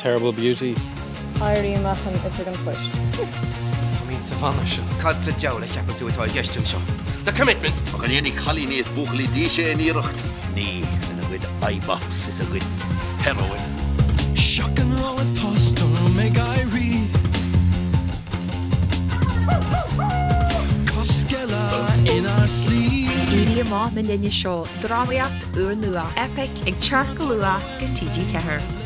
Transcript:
terrible beauty. Airí machchan is an puist. I mean, Savannah show. Cad sa diawla cheap tú atá gestin seo. The commitments. Och an any colonies buchli díse in irucht. Ní, and a good Obvs is a good heroin. Shock and roll and pastor make I read. Coskella in our sleep. Éirí má na linne seo, drámaíocht uair nua, EIPIC ag teacht go luath go TG Cahir.